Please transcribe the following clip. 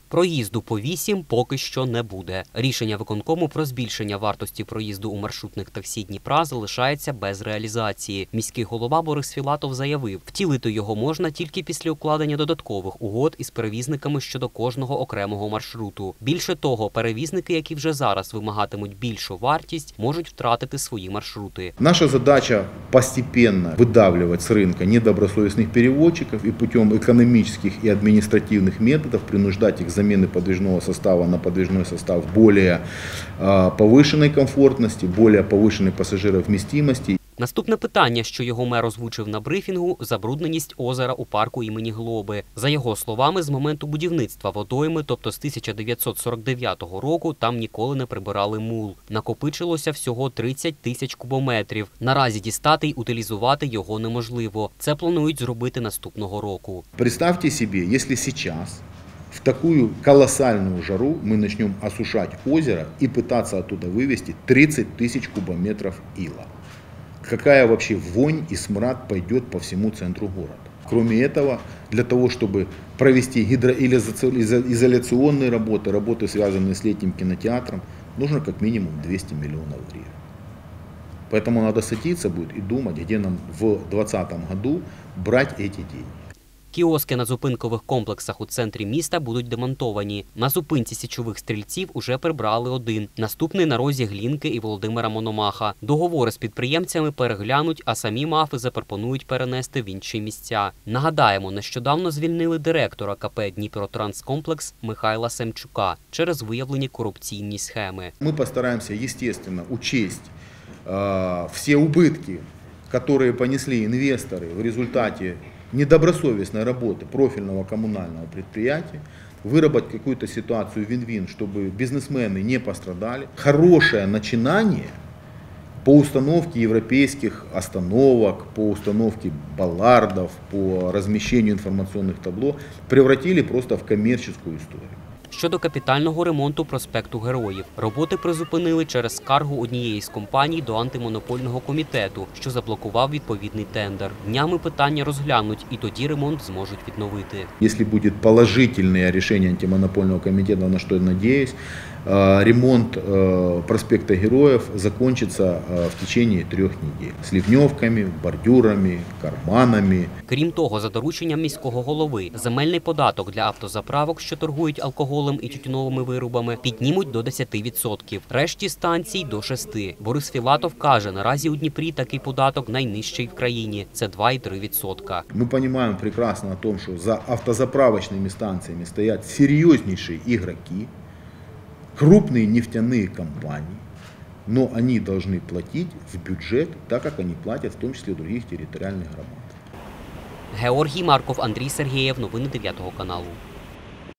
Проїзду по 8 поки що не буде. Рішення виконкому про збільшення вартості проїзду у маршрутних таксі Дніпра залишається без реалізації. Міський голова Борис Філатов заявив, втілити його можна тільки після укладення додаткових угод із перевізниками щодо кожного окремого маршруту. Більше того, перевізники, які вже зараз вимагатимуть більшу вартість, можуть втратити свої маршрути. Наша задача постепенно выдавливать с рынка недобросовестных перевозчиков и путем экономических и административных методов принуждать их к замене подвижного состава на подвижной состав более повышенной комфортности, более повышенной пассажировместимости. Наступне питання, що його мер озвучив на брифінгу – забрудненість озера у парку імені Глоби. За його словами, з моменту будівництва водойми, тобто з 1949 року, там ніколи не прибирали мул. Накопичилося всього 30 тисяч кубометрів. Наразі дістати й утилізувати його неможливо. Це планують зробити наступного року. Представьте себе, если сейчас в такую колоссальную жару мы начнем осушать озеро и пытаться оттуда вывести 30 тысяч кубометров ила. Какая вообще вонь и смрад пойдет по всему центру города. Кроме этого, для того, чтобы провести гидроизоляционные работы, связанные с летним кинотеатром, нужно как минимум 200 миллионов гривен. Поэтому надо садиться будет и думать, где нам в 2020 году брать эти деньги. Кіоски на зупинкових комплексах у центрі міста будуть демонтовані. На зупинці Січових Стрільців уже прибрали один. Наступний на розі Глінки і Володимира Мономаха. Договори з підприємцями переглянуть, а самі МАФи запропонують перенести в інші місця. Нагадаємо, нещодавно звільнили директора КП «Дніпро-Транскомплекс» Михайла Семчука через виявлені корупційні схеми. Ми постараємося, звісно, учесть всі убытки, які понесли інвестори в результаті недобросовестной работы профильного коммунального предприятия, выработать какую-то ситуацию вин-вин, чтобы бизнесмены не пострадали. Хорошее начинание по установке европейских остановок, по установке баллардов, по размещению информационных табло превратили просто в коммерческую историю. Щодо капітального ремонту проспекту Героїв. Роботи призупинили через скаргу однієї з компаній до антимонопольного комітету, що заблокував відповідний тендер. Днями питання розглянуть, і тоді ремонт зможуть відновити. Якщо буде положительне рішення антимонопольного комітету, на що я сподіваюся, ремонт проспекта Героїв закінчиться в течение 3 недель. З ливневками, бордюрами, карманами. Крім того, за дорученням міського голови, земельний податок для автозаправок, що торгують алкоголем і тютюновими виробами, піднімуть до 10%. Решті станцій – до 6%. Борис Філатов каже, наразі у Дніпрі такий податок найнижчий в країні – це 2,3%. Ми розуміємо прекрасно, що за автозаправочними станціями стоять серйозніші ігроки, крупные нефтяные компании, но они должны платить в бюджет, так как они платят в том числе в других территориальных громад. Георгій Марков, Андрій Сергієв. Новини 9 каналу.